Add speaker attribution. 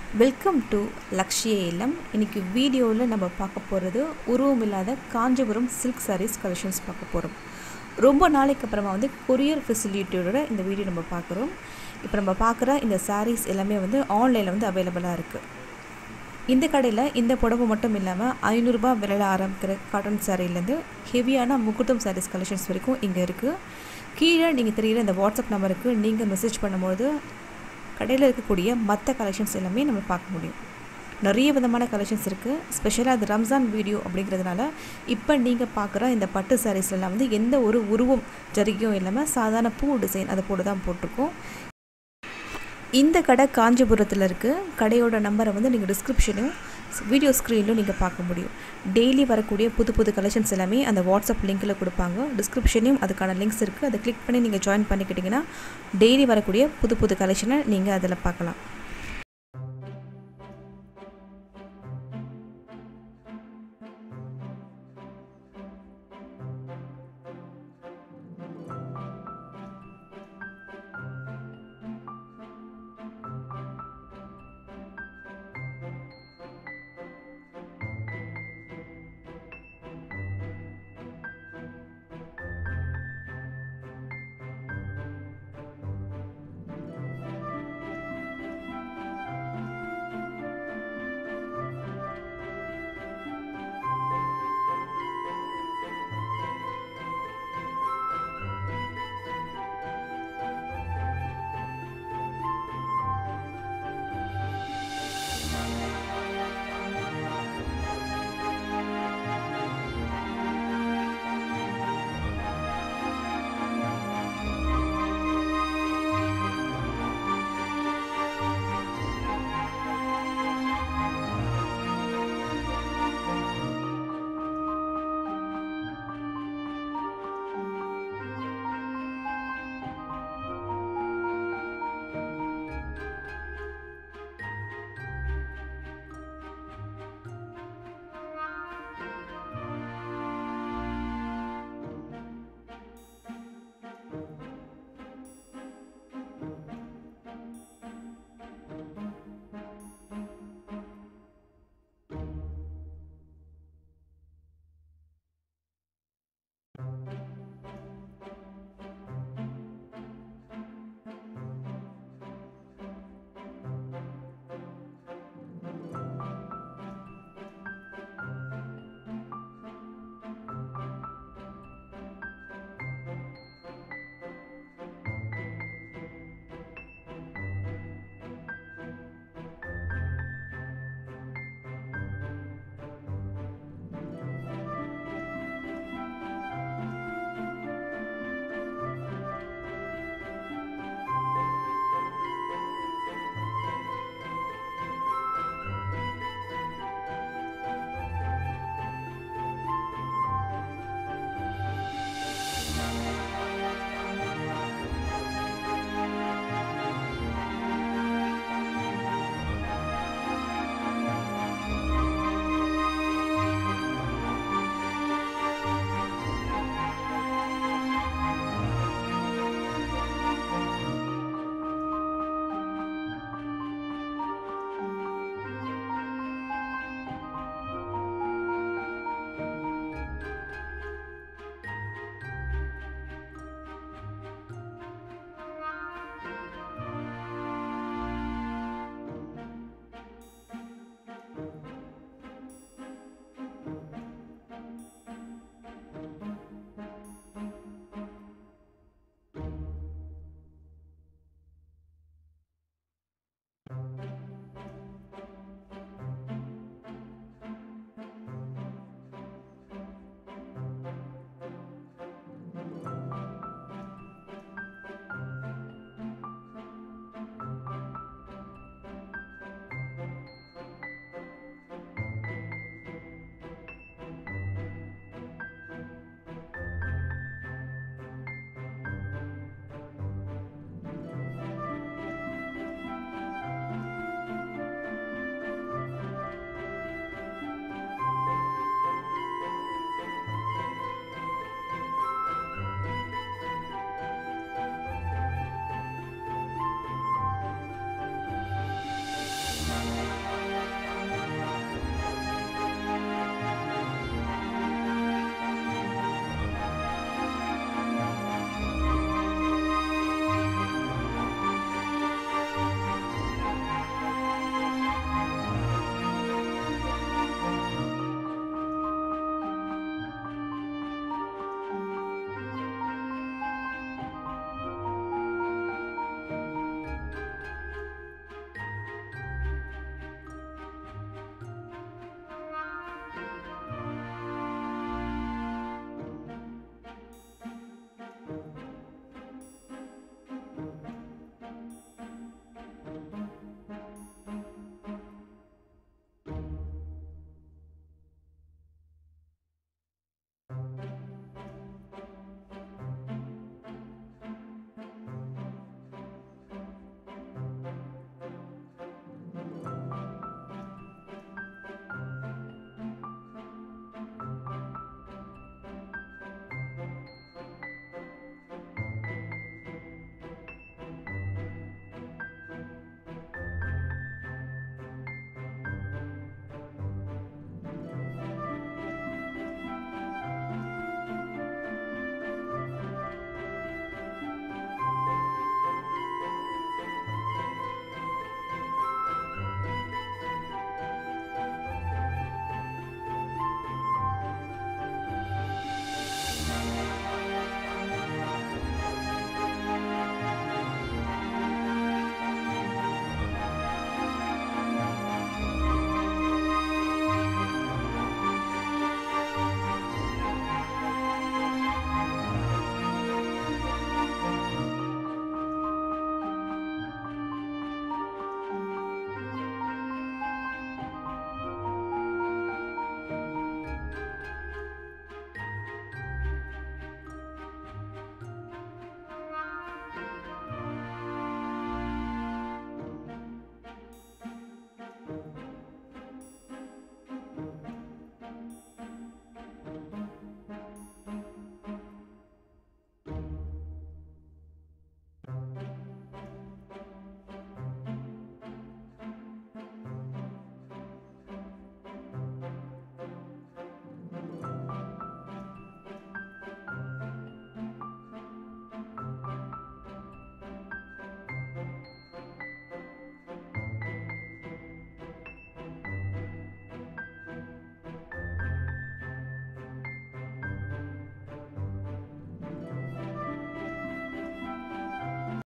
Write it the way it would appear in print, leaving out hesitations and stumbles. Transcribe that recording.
Speaker 1: Welcome to லக்ஷ்ய இல்லம். இன்றைக்கி வீடியோவில் நம்ம பார்க்க போகிறது உருவம் இல்லாத காஞ்சிபுரம் சில்க் சாரீஸ் கலெக்ஷன்ஸ் பார்க்க போகிறோம். ரொம்ப நாளைக்கு அப்புறமா கொரியர் ஃபெசிலிட்டியோட இந்த வீடியோ நம்ம பார்க்குறோம். இப்போ நம்ம பார்க்குற இந்த சாரீஸ் எல்லாமே ஆன்லைனில் அவைலபிளாக இருக்குது. இந்த கடையில் இந்த புடவை மட்டும் இல்லாமல் 500 ரூபாய் விலையில் ஆரம்பிக்கிற காட்டன் சாரீலேருந்து ஹெவியான முகூர்த்தம் சாரீஸ் கலெக்ஷன்ஸ் வரைக்கும் இங்கே இருக்குது. கீழே நீங்கள் தெரிகிற இந்த வாட்ஸ்அப் நம்பருக்கு நீங்கள் மெசேஜ் பண்ணும்போது கடையில் இருக்கக்கூடிய மற்ற கலெக்ஷன்ஸ் எல்லாமே நம்ம பார்க்க முடியும். நிறைய விதமான கலெக்ஷன்ஸ் இருக்குது. ஸ்பெஷலாக அது ரம்ஜான் வீடியோ அப்படிங்கிறதுனால இப்போ நீங்கள் பார்க்குற இந்த பட்டு சாரீஸ்லாம் எந்த ஒரு உருவம் ஜரிகையும் இல்லாமல் சாதாரண பூ டிசைன் அதை போட்டு தான் போட்டிருக்கோம். இந்த கடை காஞ்சிபுரத்தில் இருக்குது. கடையோட நம்பரை நீங்கள் டிஸ்கிரிப்ஷனும் வீடியோ ஸ்க்ரீனிலும் நீங்கள் பார்க்க முடியும். டெய்லி வரக்கூடிய புது புது கலெக்ஷன்ஸ் எல்லாமே அந்த வாட்ஸ்அப் லிங்க்கில் கொடுப்பாங்க. டிஸ்கிரிப்ஷனையும் அதுக்கான லிங்க்ஸ் இருக்குது. அதை கிளிக் பண்ணி நீங்கள் ஜாயின் பண்ணிக்கிட்டிங்கன்னா டெய்லி வரக்கூடிய புது புது கலெக்ஷனை நீங்கள் அதில் பார்க்கலாம்.